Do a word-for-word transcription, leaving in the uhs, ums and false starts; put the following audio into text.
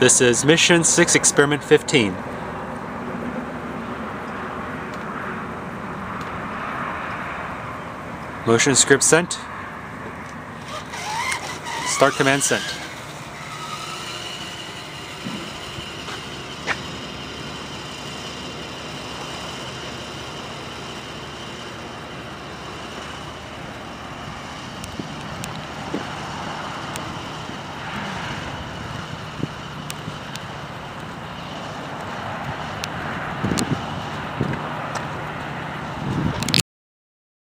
This is Mission six, Experiment fifteen. Motion script sent. Start command sent.